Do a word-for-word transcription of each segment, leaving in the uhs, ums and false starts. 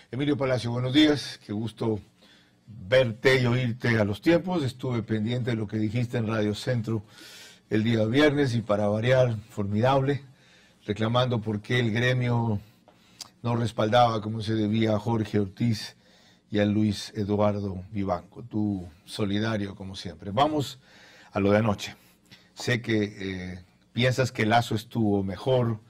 Emilio Palacio, buenos días, qué gusto verte y oírte a los tiempos. Estuve pendiente de lo que dijiste en Radio Centro el día viernes y para variar, formidable, reclamando por qué el gremio no respaldaba como se debía a Jorge Ortiz y a Luis Eduardo Vivanco. Tú solidario como siempre. Vamos a lo de anoche. Sé que eh, piensas que Lasso estuvo mejor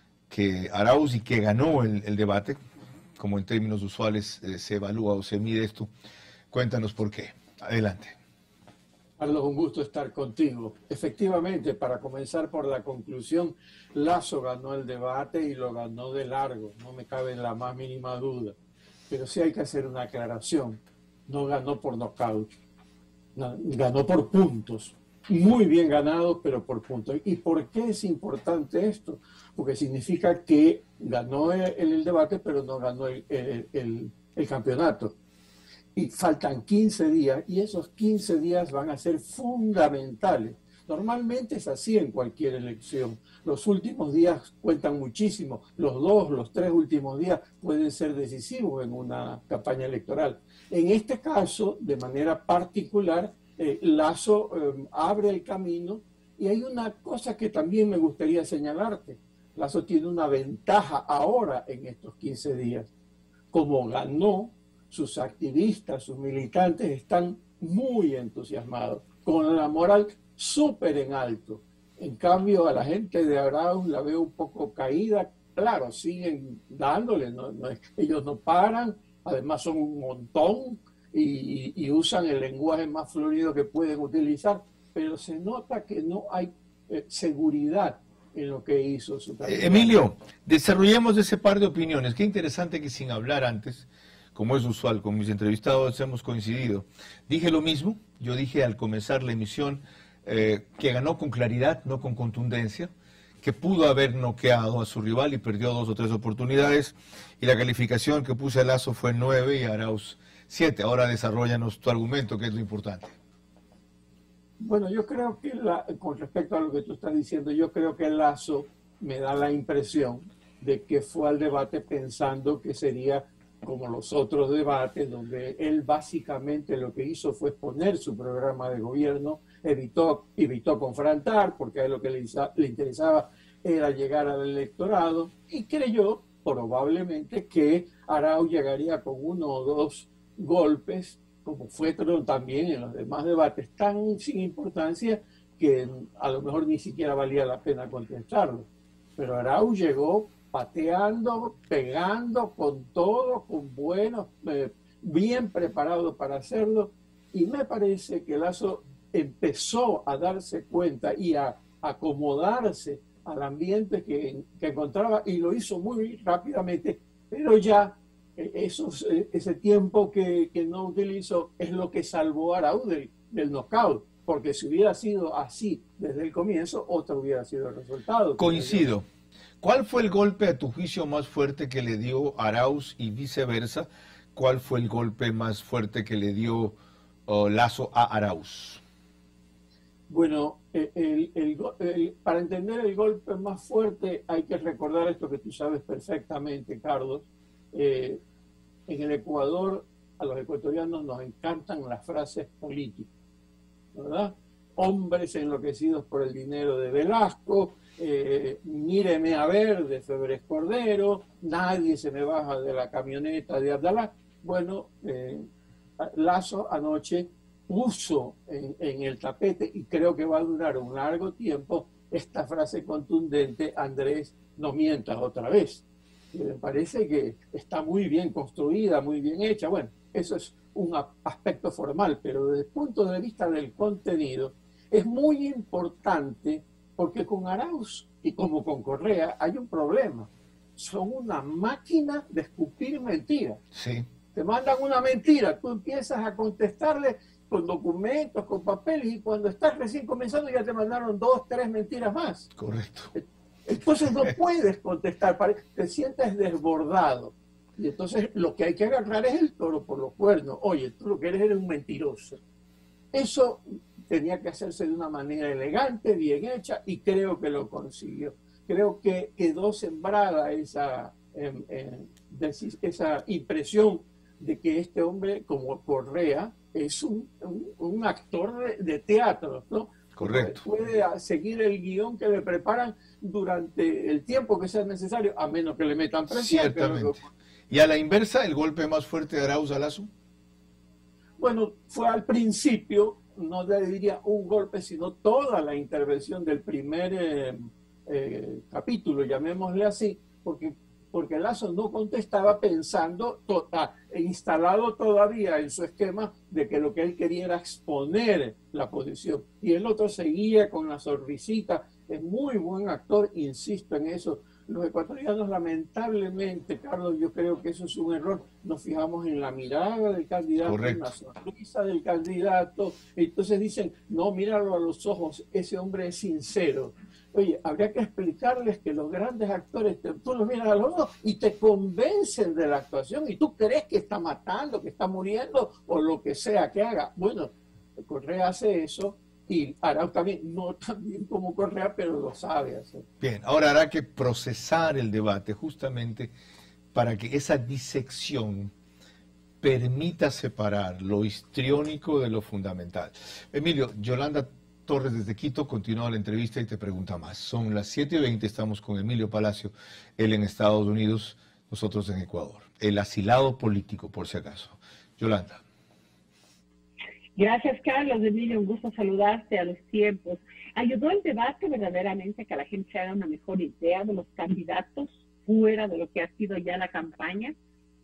que Arauz y que ganó el, el debate, como en términos usuales eh, se evalúa o se mide esto. Cuéntanos por qué. Adelante. Carlos, un gusto estar contigo. Efectivamente, para comenzar por la conclusión, Lasso ganó el debate y lo ganó de largo, no me cabe la más mínima duda. Pero sí hay que hacer una aclaración. No ganó por nocaut, no, ganó por puntos. Muy bien ganado, pero por puntos. ¿Y por qué es importante esto? Porque significa que ganó el, el debate, pero no ganó el, el, el, el campeonato. Y faltan quince días, y esos quince días van a ser fundamentales. Normalmente es así en cualquier elección. Los últimos días cuentan muchísimo. Los dos, los tres últimos días pueden ser decisivos en una campaña electoral. En este caso, de manera particular, eh, Lasso eh, abre el camino, y hay una cosa que también me gustaría señalarte. Lasso tiene una ventaja ahora en estos quince días. Como ganó, sus activistas, sus militantes están muy entusiasmados, con la moral súper en alto. En cambio, a la gente de Arauz la veo un poco caída. Claro, siguen dándole, no, no, ellos no paran, además son un montón y, y, y usan el lenguaje más florido que pueden utilizar, pero se nota que no hay eh, seguridad en lo que hizo su candidato. Emilio, desarrollemos ese par de opiniones. Qué interesante que sin hablar antes, como es usual con mis entrevistados, hemos coincidido. Dije lo mismo, yo dije al comenzar la emisión eh, que ganó con claridad, no con contundencia, que pudo haber noqueado a su rival y perdió dos o tres oportunidades, y la calificación que puse a Lasso fue nueve y a Arauz siete. Ahora desarrollanos tu argumento, que es lo importante. Bueno, yo creo que la, con respecto a lo que tú estás diciendo, yo creo que Lasso me da la impresión de que fue al debate pensando que sería como los otros debates, donde él básicamente lo que hizo fue exponer su programa de gobierno, evitó, evitó confrontar, porque a él lo que le, le interesaba era llegar al electorado, y creyó probablemente que Arauz llegaría con uno o dos golpes, como fue también en los demás debates, tan sin importancia que a lo mejor ni siquiera valía la pena contestarlo. Pero Arauz llegó pateando, pegando, con todo, con buenos, eh, bien preparado para hacerlo, y me parece que Lasso empezó a darse cuenta y a acomodarse al ambiente que, que encontraba, y lo hizo muy rápidamente, pero ya eh, esos, eh, ese tiempo que, que no utilizó es lo que salvó a Arauz del, del knockout, porque si hubiera sido así desde el comienzo, otro hubiera sido el resultado. Coincido. ¿Cuál fue el golpe a tu juicio más fuerte que le dio Arauz y viceversa? ¿Cuál fue el golpe más fuerte que le dio uh, Lasso a Arauz? Bueno, el, el, el, el, para entender el golpe más fuerte hay que recordar esto que tú sabes perfectamente, Carlos. Eh, en el Ecuador, a los ecuatorianos nos encantan las frases políticas, ¿verdad? Hombres enloquecidos por el dinero de Velasco, eh, míreme a ver de Febres Cordero, nadie se me baja de la camioneta de Abdalá. Bueno, eh, Lasso anoche puso en, en el tapete, y creo que va a durar un largo tiempo, esta frase contundente: Andrés, no mientas otra vez. Y me parece que está muy bien construida, muy bien hecha. Bueno, eso es un aspecto formal, pero desde el punto de vista del contenido es muy importante, porque con Arauz y como con Correa hay un problema. Son una máquina de escupir mentiras. Sí. Te mandan una mentira, tú empiezas a contestarle con documentos, con papeles, y cuando estás recién comenzando ya te mandaron dos, tres mentiras más. Correcto. Entonces no puedes contestar, te sientes desbordado. Y entonces lo que hay que agarrar es el toro por los cuernos. Oye, tú lo que eres eres un mentiroso. Eso tenía que hacerse de una manera elegante, bien hecha, y creo que lo consiguió. Creo que quedó sembrada esa, en, en, esa impresión de que este hombre, como Correa, es un, un, un actor de, de teatro, ¿no? Correcto. Puede seguir el guión que le preparan durante el tiempo que sea necesario, a menos que le metan presión. Ciertamente. ¿Y a la inversa, el golpe más fuerte de Arauz a Lasso? Bueno, fue al principio, no le diría un golpe, sino toda la intervención del primer eh, eh, capítulo, llamémosle así, porque, porque Lasso no contestaba pensando, to, ah, instalado todavía en su esquema de que lo que él quería era exponer la posición. Y el otro seguía con la sonrisita. Es muy buen actor, insisto en eso. Los ecuatorianos, lamentablemente, Carlos, yo creo que eso es un error. Nos fijamos en la mirada del candidato, Correcto. en la sonrisa del candidato. Entonces dicen, no, míralo a los ojos, ese hombre es sincero. Oye, habría que explicarles que los grandes actores, te, tú los miras a los ojos y te convencen de la actuación y tú crees que está matando, que está muriendo o lo que sea que haga. Bueno, Correa hace eso. Y Arauz también, no tan bien como Correa, pero lo sabe hacer. Bien, ahora habrá que procesar el debate justamente para que esa disección permita separar lo histriónico de lo fundamental. Emilio, Yolanda Torres desde Quito continúa la entrevista y te pregunta más. Son las siete y veinte, estamos con Emilio Palacio, él en Estados Unidos, nosotros en Ecuador. El asilado político, por si acaso. Yolanda. Gracias, Carlos. Emilio, un gusto saludarte a los tiempos. ¿Ayudó el debate verdaderamente a que la gente se haga una mejor idea de los candidatos fuera de lo que ha sido ya la campaña?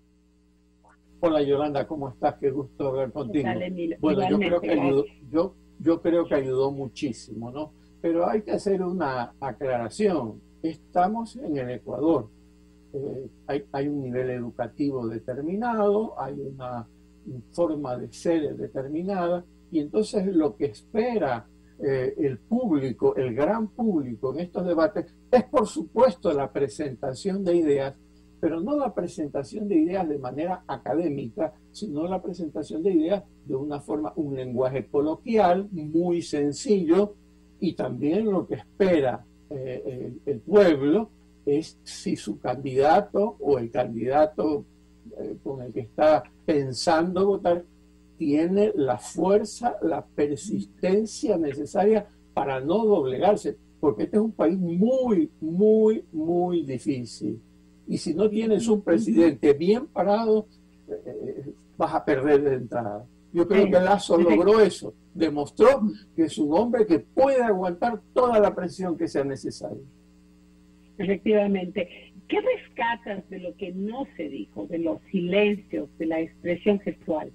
Hola, Yolanda, ¿cómo estás? Qué gusto hablar contigo. Tal, Emilio. Bueno, yo creo, que ayudó, yo, yo creo que ayudó muchísimo, ¿no? Pero hay que hacer una aclaración. Estamos en el Ecuador. Eh, hay, hay un nivel educativo determinado, hay una forma de ser determinada, y entonces lo que espera eh, el público, el gran público en estos debates es por supuesto la presentación de ideas, pero no la presentación de ideas de manera académica, sino la presentación de ideas de una forma, un lenguaje coloquial, muy sencillo, y también lo que espera eh, el, el pueblo es si su candidato o el candidato con el que está pensando votar tiene la fuerza, la persistencia necesaria para no doblegarse, porque este es un país muy, muy, muy difícil. Y si no tienes un presidente bien parado, eh, vas a perder de entrada. Yo creo que Lasso logró eso, demostró que es un hombre que puede aguantar toda la presión que sea necesaria. Efectivamente. ¿Qué rescatas de lo que no se dijo, de los silencios, de la expresión gestual?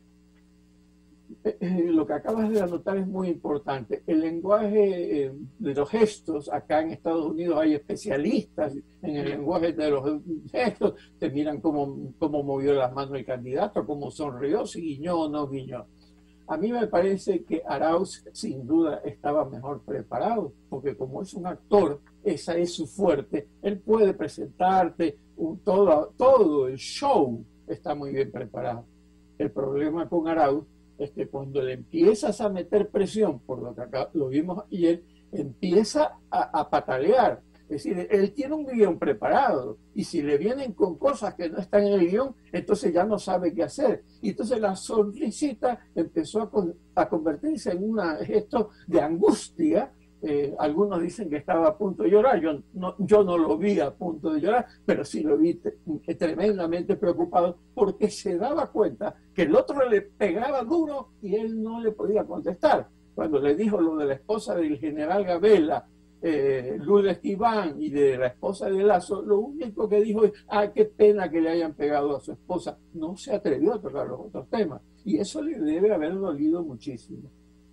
Eh, eh, lo que acabas de anotar es muy importante. El lenguaje eh, de los gestos, acá en Estados Unidos hay especialistas en el lenguaje de los gestos, te miran cómo, cómo movió las manos el candidato, cómo sonrió, si guiñó o no guiñó. A mí me parece que Arauz sin duda estaba mejor preparado, porque como es un actor, esa es su fuerte, él puede presentarte un, todo, todo el show está muy bien preparado. El problema con Arauz es que cuando le empiezas a meter presión, por lo que acá lo vimos ayer, empieza a, a patalear. Es decir, él tiene un guión preparado y si le vienen con cosas que no están en el guión, entonces ya no sabe qué hacer. Y entonces la sonrisita empezó a, con, a convertirse en un gesto de angustia. Eh, algunos dicen que estaba a punto de llorar, yo no, yo no lo vi a punto de llorar, pero sí lo vi te, tremendamente preocupado porque se daba cuenta que el otro le pegaba duro y él no le podía contestar. Cuando le dijo lo de la esposa del general Gabela, eh, Lourdes Iván y de la esposa de Lasso, lo único que dijo es, ah, qué pena que le hayan pegado a su esposa. No se atrevió a tocar los otros temas y eso le debe haber dolido muchísimo.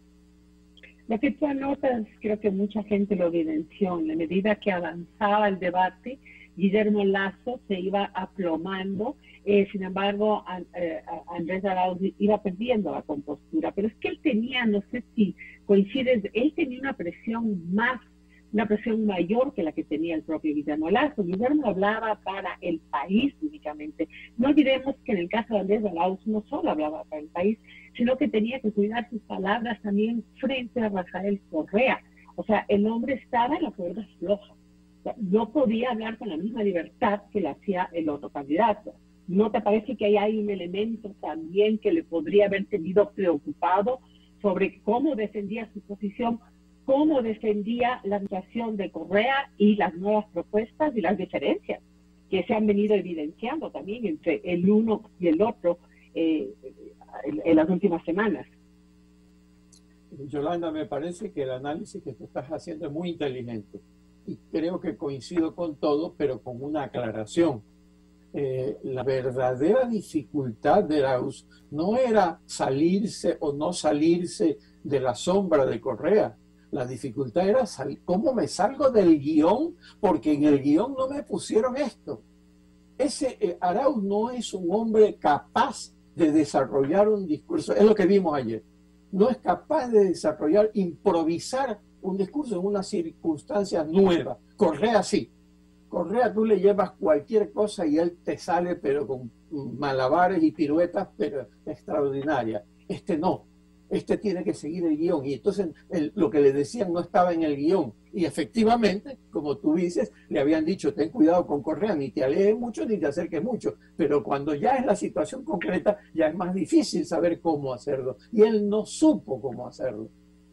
Lo que tú anotas, creo que mucha gente lo evidenció, en la medida que avanzaba el debate, Guillermo Lasso se iba aplomando, eh, sin embargo, a, eh, a Andrés Arauz iba perdiendo la compostura, pero es que él tenía, no sé si coincides, él tenía una presión más, una presión mayor que la que tenía el propio Guillermo Lasso. Guillermo hablaba para el país únicamente. No olvidemos que en el caso de Andrés Arauz no solo hablaba para el país, sino que tenía que cuidar sus palabras también frente a Rafael Correa. O sea, el hombre estaba en la cuerda floja. no podía hablar con la misma libertad que lo hacía el otro candidato. ¿No te parece que ahí hay un elemento también que le podría haber tenido preocupado sobre cómo defendía su posición, cómo defendía la situación de Correa y las nuevas propuestas y las diferencias que se han venido evidenciando también entre el uno y el otro eh, en, en las últimas semanas? Yolanda, me parece que el análisis que tú estás haciendo es muy inteligente y creo que coincido con todo, pero con una aclaración. Eh, la verdadera dificultad de Arauz no era salirse o no salirse de la sombra de Correa. La dificultad era salir, cómo me salgo del guión, porque en el guión no me pusieron esto. Ese eh, Arauz no es un hombre capaz de desarrollar un discurso, es lo que vimos ayer. No es capaz de desarrollar, improvisar un discurso en una circunstancia nueva. Correa sí. Correa tú le llevas cualquier cosa y él te sale, pero con malabares y piruetas, pero extraordinarias. Este no. Este tiene que seguir el guión. Y entonces el, lo que le decían no estaba en el guión. Y efectivamente, como tú dices, le habían dicho, ten cuidado con Correa, ni te alejes mucho ni te acerques mucho. Pero cuando ya es la situación concreta, ya es más difícil saber cómo hacerlo. Y él no supo cómo hacerlo.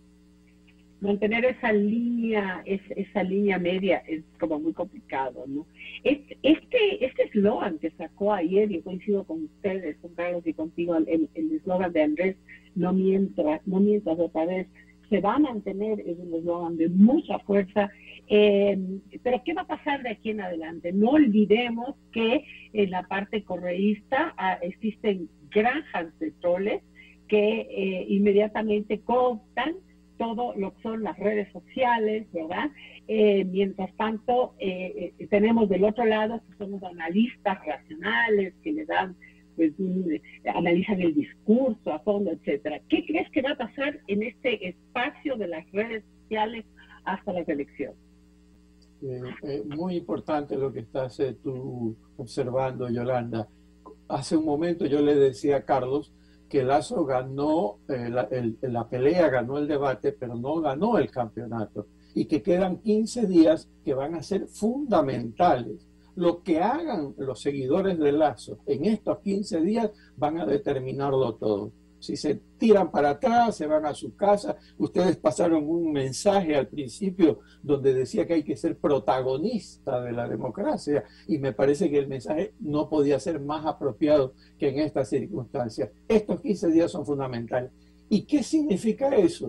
Mantener esa línea, es, esa línea media es como muy complicado, ¿no? Este este eslogan que sacó ayer, yo coincido con ustedes, con Carlos y contigo, el eslogan de Andrés, no mientras, no mientras otra vez, se va a mantener, es un eslogan de mucha fuerza, eh, pero ¿qué va a pasar de aquí en adelante? No olvidemos que en la parte correísta ah, existen granjas de troles que eh, inmediatamente cooptan todo lo que son las redes sociales, ¿verdad? Eh, mientras tanto, eh, eh, tenemos del otro lado que son los analistas racionales que le dan, pues, un, eh, analizan el discurso a fondo, etcétera. ¿Qué crees que va a pasar en este espacio de las redes sociales hasta las elecciones? Eh, eh, muy importante lo que estás eh, tú observando, Yolanda. Hace un momento yo le decía a Carlos que Lasso ganó eh, la, el, la pelea, ganó el debate, pero no ganó el campeonato. Y que quedan quince días que van a ser fundamentales. Lo que hagan los seguidores de Lasso en estos quince días van a determinarlo todo. Si se tiran para atrás, se van a su casa. Ustedes pasaron un mensaje al principio donde decía que hay que ser protagonista de la democracia y me parece que el mensaje no podía ser más apropiado que en estas circunstancias. Estos quince días son fundamentales. ¿Y qué significa eso?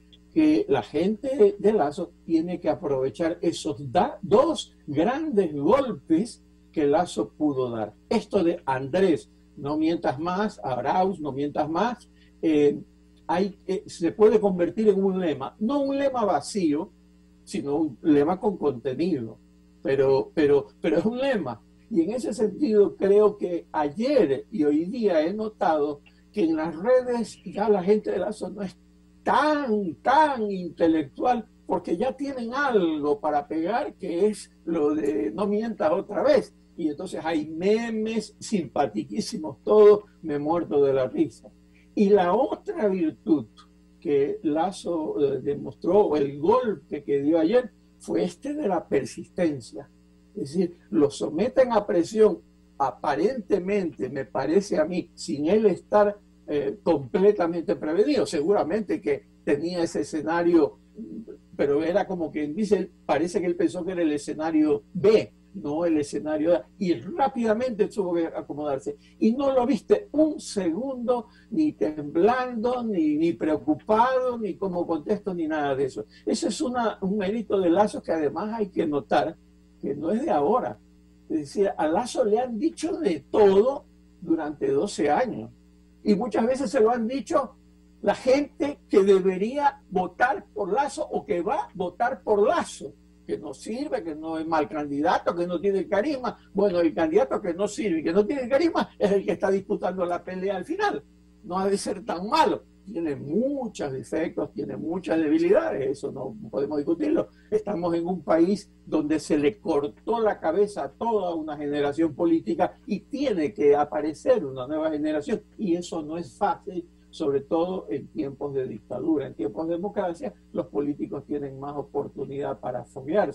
Que la gente de Lasso tiene que aprovechar esos da- dos grandes golpes que Lasso pudo dar. Esto de Andrés, no mientas más, Arauz, no mientas más, eh, hay, eh, se puede convertir en un lema, no un lema vacío, sino un lema con contenido, pero, pero, pero es un lema. Y en ese sentido creo que ayer y hoy día he notado que en las redes ya la gente de Lasso no es tan, tan intelectual, porque ya tienen algo para pegar, que es lo de no mientas otra vez. Y entonces hay memes simpatiquísimos, todos, me muerto de la risa. Y la otra virtud que Lasso eh, demostró, o el golpe que dio ayer, fue este de la persistencia. Es decir, lo someten a presión, aparentemente, me parece a mí, sin él estar eh, completamente prevenido. Seguramente que tenía ese escenario, pero era como que dice, parece que él pensó que era el escenario B, no el escenario A, y rápidamente tuvo que acomodarse. Y no lo viste un segundo, ni temblando, ni, ni preocupado, ni como contesto, ni nada de eso. Ese es una, un mérito de Lasso que además hay que notar que no es de ahora. Es decir, a Lasso le han dicho de todo durante doce años. Y muchas veces se lo han dicho la gente que debería votar por Lasso o que va a votar por Lasso, que no sirve, que no es mal candidato, que no tiene carisma. Bueno, el candidato que no sirve y que no tiene carisma es el que está disputando la pelea al final. No ha de ser tan malo. Tiene muchos defectos, tiene muchas debilidades, eso no podemos discutirlo. Estamos en un país donde se le cortó la cabeza a toda una generación política y tiene que aparecer una nueva generación. Y eso no es fácil, sobre todo en tiempos de dictadura. En tiempos de democracia, los políticos tienen más oportunidad para foguearse.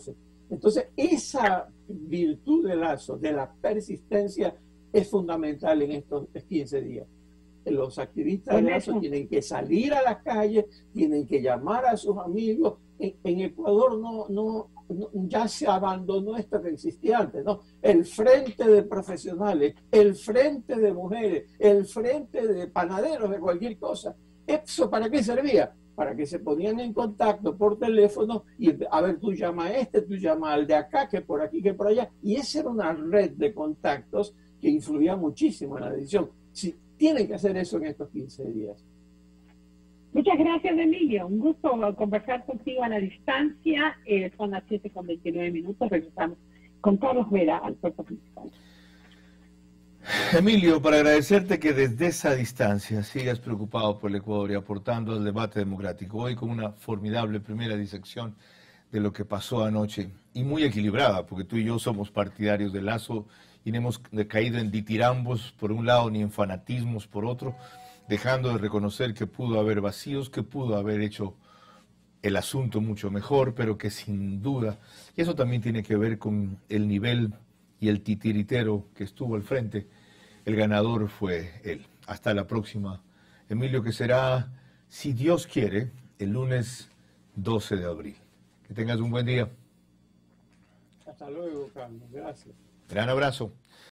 Entonces, esa virtud de Lazo, de la persistencia, es fundamental en estos quince días. Los activistas de Lazo tienen que salir a las calles, tienen que llamar a sus amigos. En, en Ecuador no, no, no, ya se abandonó esto que existía antes, ¿no? El frente de profesionales, el frente de mujeres, el frente de panaderos, de cualquier cosa. ¿Eso para qué servía? Para que se ponían en contacto por teléfono y a ver, tú llama a este, tú llama al de acá, que por aquí, que por allá. Y esa era una red de contactos que influía muchísimo en la decisión. Si, tienen que hacer eso en estos quince días. Muchas gracias, Emilio. Un gusto conversar contigo a la distancia. Eh, son las siete con veintinueve minutos. Regresamos con Carlos Vera al puerto principal. Emilio, para agradecerte que desde esa distancia sigas preocupado por el Ecuador y aportando al debate democrático. Hoy con una formidable primera disección de lo que pasó anoche y muy equilibrada, porque tú y yo somos partidarios de Lazo y no hemos caído en ditirambos por un lado ni en fanatismos por otro, dejando de reconocer que pudo haber vacíos, que pudo haber hecho el asunto mucho mejor, pero que sin duda, y eso también tiene que ver con el nivel y el titiritero que estuvo al frente, el ganador fue él. Hasta la próxima, Emilio, que será, si Dios quiere, el lunes doce de abril. Que tengas un buen día. Hasta luego, Carlos. Gracias. Gran abrazo.